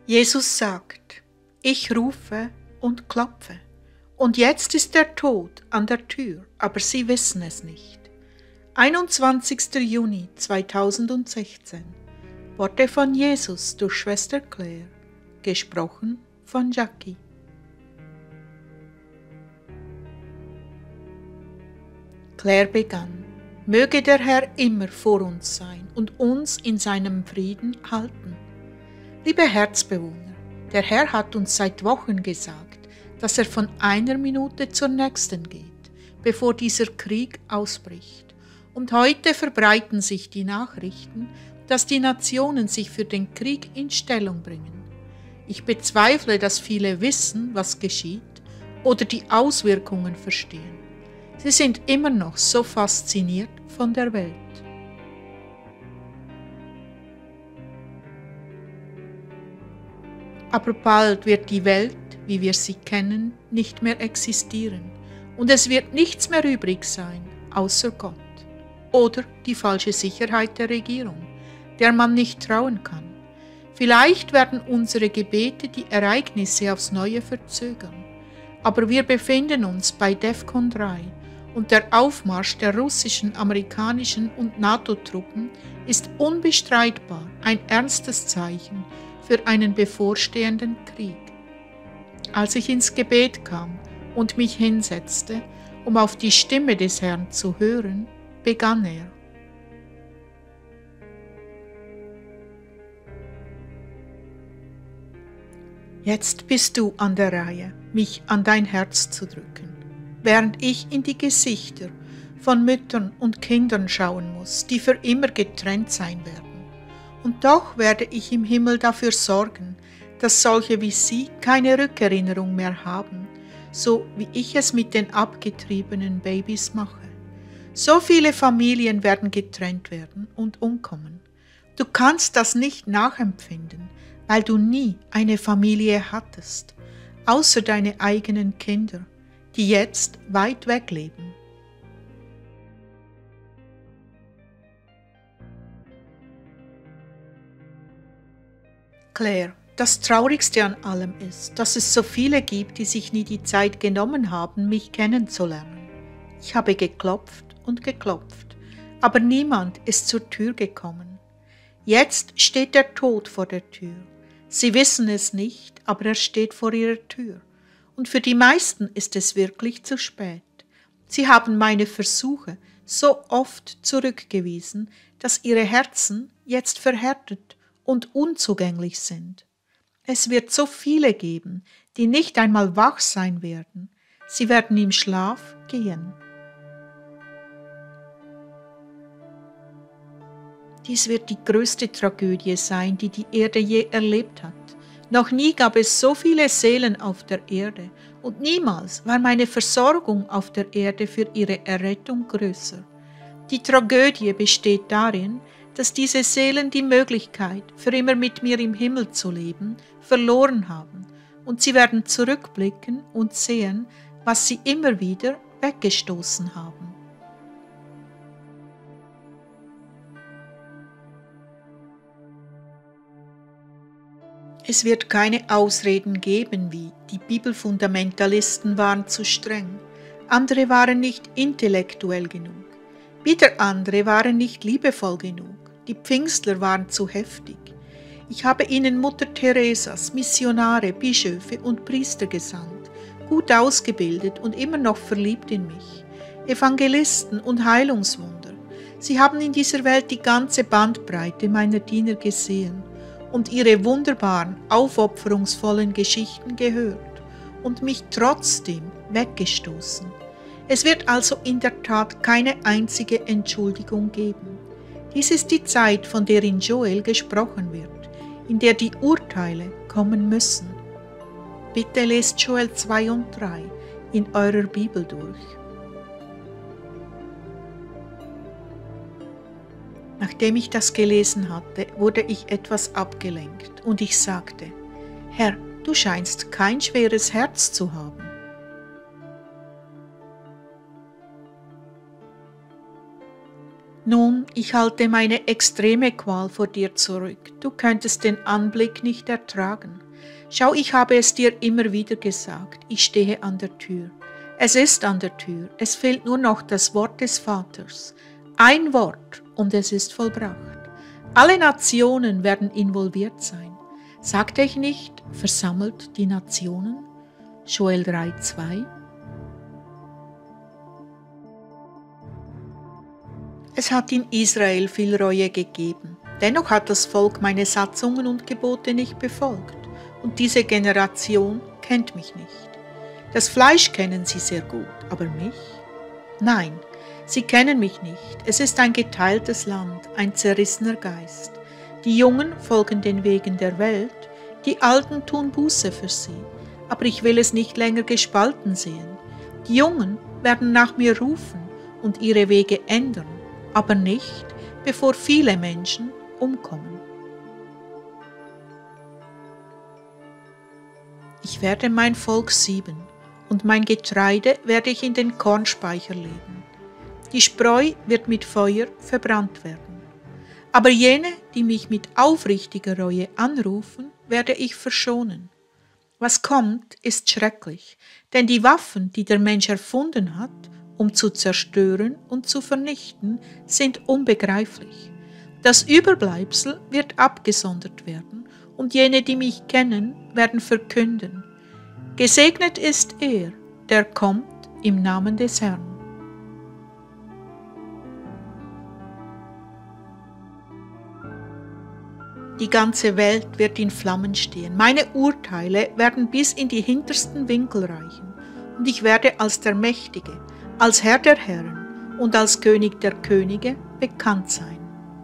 Jesus sagt, ich rufe und klopfe. Und jetzt ist der Tod an der Tür, aber sie wissen es nicht. 21. Juni 2016. Worte von Jesus durch Schwester Claire, gesprochen von Jackie. Claire begann, möge der Herr immer vor uns sein und uns in seinem Frieden halten. Liebe Herzbewohner, der Herr hat uns seit Wochen gesagt, dass er von einer Minute zur nächsten geht, bevor dieser Krieg ausbricht. Und heute verbreiten sich die Nachrichten, dass die Nationen sich für den Krieg in Stellung bringen. Ich bezweifle, dass viele wissen, was geschieht oder die Auswirkungen verstehen. Sie sind immer noch so fasziniert von der Welt. Aber bald wird die Welt, wie wir sie kennen, nicht mehr existieren und es wird nichts mehr übrig sein, außer Gott oder die falsche Sicherheit der Regierung, der man nicht trauen kann. Vielleicht werden unsere Gebete die Ereignisse aufs Neue verzögern, aber wir befinden uns bei DEFCON 3 und der Aufmarsch der russischen, amerikanischen und NATO-Truppen ist unbestreitbar ein ernstes Zeichen für einen bevorstehenden Krieg. Als ich ins Gebet kam und mich hinsetzte, um auf die Stimme des Herrn zu hören, begann er. Jetzt bist du an der Reihe, mich an dein Herz zu drücken, während ich in die Gesichter von Müttern und Kindern schauen muss, die für immer getrennt sein werden. Und doch werde ich im Himmel dafür sorgen, dass solche wie sie keine Rückerinnerung mehr haben, so wie ich es mit den abgetriebenen Babys mache. So viele Familien werden getrennt werden und umkommen. Du kannst das nicht nachempfinden, weil du nie eine Familie hattest, außer deine eigenen Kinder, die jetzt weit weg leben. Claire, das Traurigste an allem ist, dass es so viele gibt, die sich nie die Zeit genommen haben, mich kennenzulernen. Ich habe geklopft und geklopft, aber niemand ist zur Tür gekommen. Jetzt steht der Tod vor der Tür. Sie wissen es nicht, aber er steht vor ihrer Tür. Und für die meisten ist es wirklich zu spät. Sie haben meine Versuche so oft zurückgewiesen, dass ihre Herzen jetzt verhärtet und unzugänglich sind. Es wird so viele geben, die nicht einmal wach sein werden. Sie werden im Schlaf gehen. Dies wird die größte Tragödie sein, die die Erde je erlebt hat. Noch nie gab es so viele Seelen auf der Erde und niemals war meine Versorgung auf der Erde für ihre Errettung größer. Die Tragödie besteht darin, dass diese Seelen die Möglichkeit, für immer mit mir im Himmel zu leben, verloren haben und sie werden zurückblicken und sehen, was sie immer wieder weggestoßen haben. Es wird keine Ausreden geben wie, die Bibelfundamentalisten waren zu streng, andere waren nicht intellektuell genug, wieder andere waren nicht liebevoll genug. Die Pfingstler waren zu heftig. Ich habe ihnen Mutter Theresas, Missionare, Bischöfe und Priester gesandt, gut ausgebildet und immer noch verliebt in mich, Evangelisten und Heilungswunder. Sie haben in dieser Welt die ganze Bandbreite meiner Diener gesehen und ihre wunderbaren, aufopferungsvollen Geschichten gehört und mich trotzdem weggestoßen. Es wird also in der Tat keine einzige Entschuldigung geben. Dies ist die Zeit, von der in Joel gesprochen wird, in der die Urteile kommen müssen. Bitte lest Joel 2 und 3 in eurer Bibel durch. Nachdem ich das gelesen hatte, wurde ich etwas abgelenkt und ich sagte, Herr, du scheinst kein schweres Herz zu haben. Nun, ich halte meine extreme Qual vor dir zurück. Du könntest den Anblick nicht ertragen. Schau, ich habe es dir immer wieder gesagt. Ich stehe an der Tür. Es ist an der Tür. Es fehlt nur noch das Wort des Vaters. Ein Wort und es ist vollbracht. Alle Nationen werden involviert sein. Sagte ich nicht, versammelt die Nationen? Joel 3,2. Es hat in Israel viel Reue gegeben. Dennoch hat das Volk meine Satzungen und Gebote nicht befolgt. Und diese Generation kennt mich nicht. Das Fleisch kennen sie sehr gut, aber mich? Nein, sie kennen mich nicht. Es ist ein geteiltes Land, ein zerrissener Geist. Die Jungen folgen den Wegen der Welt, die Alten tun Buße für sie. Aber ich will es nicht länger gespalten sehen. Die Jungen werden nach mir rufen und ihre Wege ändern, aber nicht, bevor viele Menschen umkommen. Ich werde mein Volk sieben, und mein Getreide werde ich in den Kornspeicher legen. Die Spreu wird mit Feuer verbrannt werden. Aber jene, die mich mit aufrichtiger Reue anrufen, werde ich verschonen. Was kommt, ist schrecklich, denn die Waffen, die der Mensch erfunden hat, um zu zerstören und zu vernichten, sind unbegreiflich. Das Überbleibsel wird abgesondert werden, und jene, die mich kennen, werden verkünden: Gesegnet ist er, der kommt im Namen des Herrn. Die ganze Welt wird in Flammen stehen. Meine Urteile werden bis in die hintersten Winkel reichen. Und ich werde als der Mächtige, als Herr der Herren und als König der Könige bekannt sein.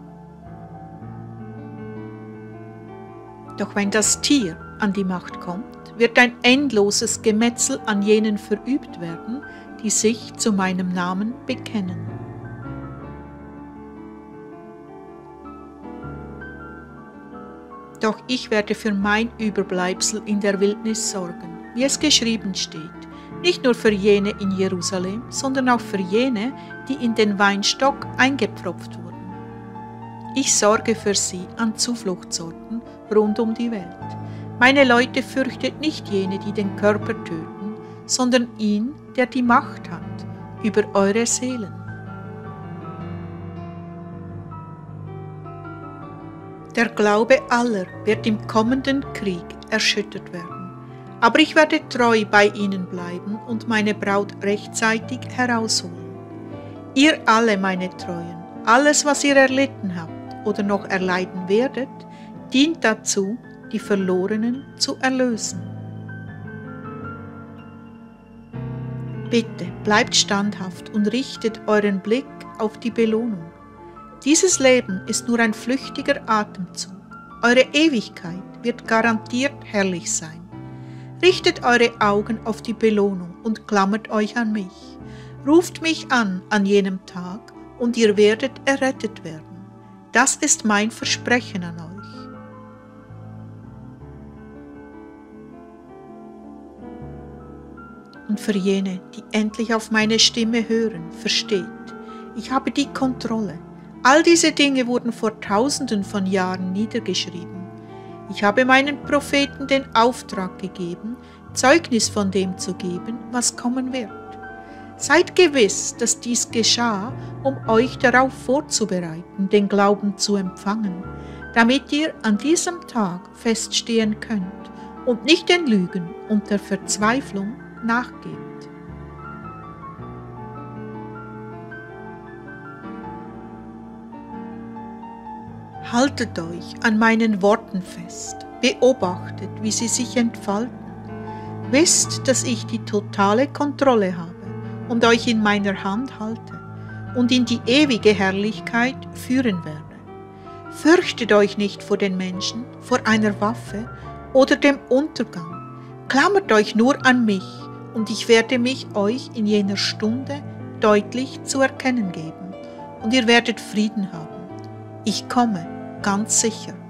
Doch wenn das Tier an die Macht kommt, wird ein endloses Gemetzel an jenen verübt werden, die sich zu meinem Namen bekennen. Doch ich werde für mein Überbleibsel in der Wildnis sorgen, wie es geschrieben steht, nicht nur für jene in Jerusalem, sondern auch für jene, die in den Weinstock eingepfropft wurden. Ich sorge für sie an Zufluchtsorten rund um die Welt. Meine Leute fürchtet nicht jene, die den Körper töten, sondern ihn, der die Macht hat über eure Seelen. Der Glaube aller wird im kommenden Krieg erschüttert werden. Aber ich werde treu bei ihnen bleiben und meine Braut rechtzeitig herausholen. Ihr alle, meine Treuen, alles, was ihr erlitten habt oder noch erleiden werdet, dient dazu, die Verlorenen zu erlösen. Bitte bleibt standhaft und richtet euren Blick auf die Belohnung. Dieses Leben ist nur ein flüchtiger Atemzug. Eure Ewigkeit wird garantiert herrlich sein. Richtet eure Augen auf die Belohnung und klammert euch an mich. Ruft mich an jenem Tag und ihr werdet errettet werden. Das ist mein Versprechen an euch. Und für jene, die endlich auf meine Stimme hören, versteht, ich habe die Kontrolle. All diese Dinge wurden vor Tausenden von Jahren niedergeschrieben. Ich habe meinen Propheten den Auftrag gegeben, Zeugnis von dem zu geben, was kommen wird. Seid gewiss, dass dies geschah, um euch darauf vorzubereiten, den Glauben zu empfangen, damit ihr an diesem Tag feststehen könnt und nicht den Lügen und der Verzweiflung nachgebt. Haltet euch an meinen Worten fest, beobachtet, wie sie sich entfalten. Wisst, dass ich die totale Kontrolle habe und euch in meiner Hand halte und in die ewige Herrlichkeit führen werde. Fürchtet euch nicht vor den Menschen, vor einer Waffe oder dem Untergang. Klammert euch nur an mich, und ich werde mich euch in jener Stunde deutlich zu erkennen geben, und ihr werdet Frieden haben. Ich komme, ganz sicher.